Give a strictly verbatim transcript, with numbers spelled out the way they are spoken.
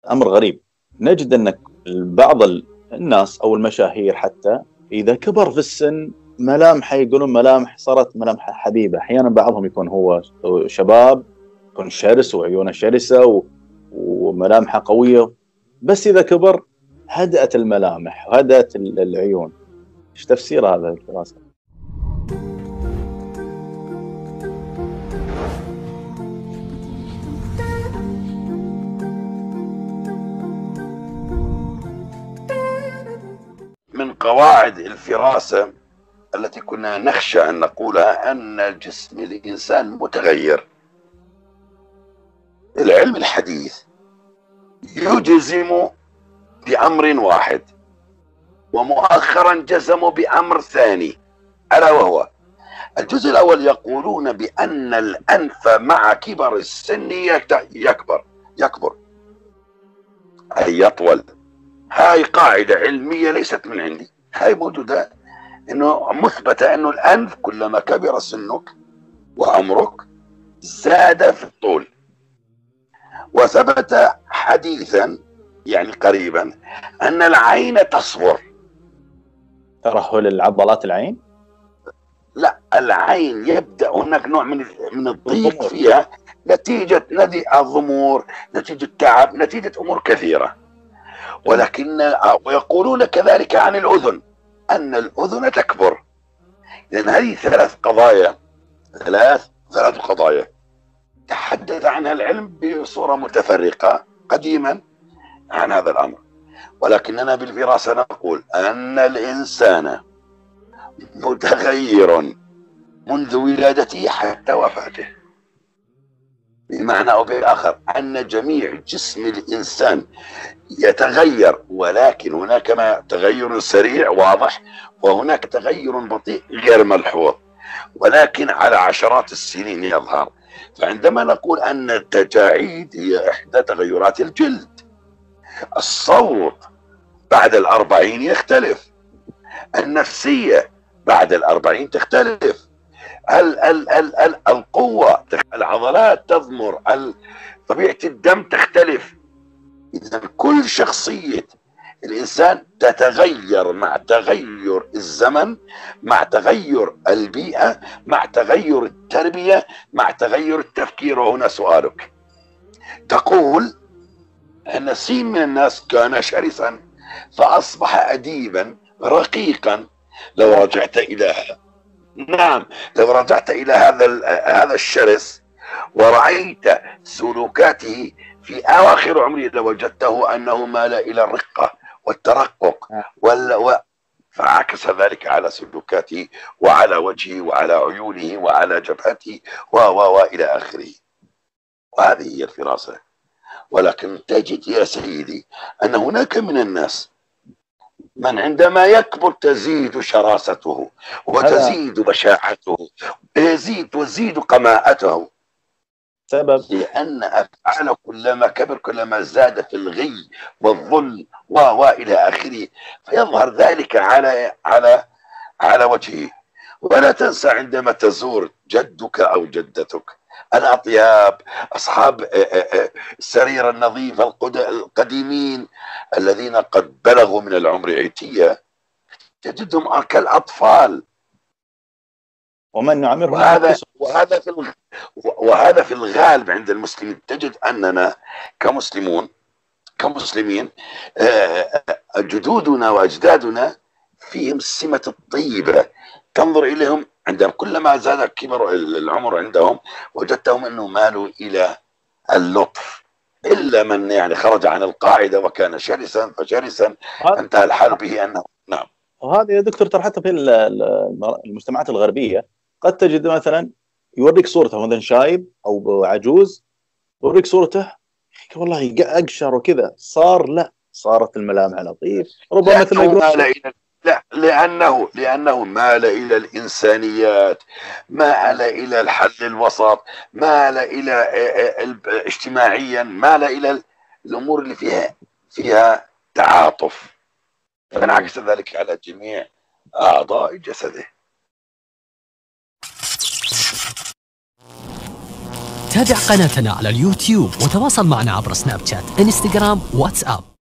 أمر غريب. نجد أن بعض الناس أو المشاهير حتى إذا كبر في السن ملامحه يقولون ملامح صارت ملامح حبيبة. أحيانا بعضهم يكون هو شباب يكون شرس وعيونه شرسة و... وملامحه قوية، بس إذا كبر هدأت الملامح وهدأت العيون. إيش تفسير هذا الفراسة؟ من قواعد الفراسة التي كنا نخشى أن نقولها أن جسم الإنسان متغير. العلم الحديث يجزم بأمر واحد، ومؤخرا جزموا بأمر ثاني، ألا وهو الجزء الأول يقولون بأن الأنف مع كبر السن يكبر يكبر أي يطول. هاي قاعدة علمية ليست من عندي، هاي موجودة، انه مثبتة انه الأنف كلما كبر سنك وعمرك زاد في الطول. وثبت حديثا يعني قريبا ان العين تصغر. ترهل العضلات العين؟ لا، العين يبدأ هناك نوع من من الضيق فيها نتيجة نتيجة الضمور، نتيجة تعب، نتيجة امور كثيرة. ولكن ويقولون كذلك عن الأذن أن الأذن تكبر. لأن هذه ثلاث قضايا ثلاث ثلاث قضايا تحدث عنها العلم بصورة متفرقة قديما عن هذا الأمر. ولكننا بالفراسة نقول أن الإنسان متغير منذ ولادته حتى وفاته. بمعنى أو بآخر أن جميع جسم الإنسان يتغير، ولكن هناك ما تغير سريع واضح، وهناك تغير بطيء غير ملحوظ، ولكن على عشرات السنين يظهر. فعندما نقول أن التجاعيد هي إحدى تغيرات الجلد، الصوت بعد الأربعين يختلف، النفسية بعد الأربعين تختلف، ال ال ال ال القوة، العضلات تضمر، طبيعة الدم تختلف. إذا كل شخصية الإنسان تتغير مع تغير الزمن، مع تغير البيئة، مع تغير التربية، مع تغير التفكير. وهنا سؤالك، تقول أن سين من الناس كان شرسا فأصبح أديبا رقيقا. لو رجعت إلى نعم لو رجعت إلى هذا هذا الشرس ورأيت سلوكاته في أواخر عمره لوجدته أنه مال إلى الرقة والترقق وال... فعكس ذلك على سلوكاته وعلى وجهه وعلى عيونه وعلى جبهته و و وإلى آخره. وهذه هي الفراسة. ولكن تجد يا سيدي أن هناك من الناس من عندما يكبر تزيد شراسته وتزيد بشاعته، يزيد وزيد قماءته. سبب لأن أفعاله كلما كبر كلما زاد في الغي والظلم و وإلى آخره، فيظهر ذلك على على على وجهه. ولا تنسى عندما تزور جدك أو جدتك الأطياب، أصحاب السرير النظيف القديمين الذين قد بلغوا من العمر عتية، تجدهم كالأطفال. ومن نعمره وهذا وهذا في وهذا في الغالب عند المسلمين. تجد أننا كمسلمون كمسلمين جدودنا وأجدادنا فيهم السمة الطيبة. تنظر إليهم عندما كلما زاد كبر العمر عندهم وجدتهم أنه مالوا إلى اللطف، إلا من يعني خرج عن القاعدة وكان شرسا فشرسا انتهى الحال به أنه نعم. وهذا يا دكتور ترى حتى في المجتمعات الغربية قد تجد مثلا يوريك صورته مثلا شايب أو عجوز، يوريك صورته والله أقشر وكذا، صار لا صارت الملامح لطيف ربما مثل ما يقول لا لأنه لأنه مال إلى الإنسانيات، مال إلى الحل الوسط، مال إلى اجتماعيا، مال إلى الأمور اللي فيها فيها تعاطف، فانعكس ذلك على جميع أعضاء جسده. تابع قناتنا على اليوتيوب وتواصل معنا عبر سناب شات، انستغرام، واتساب.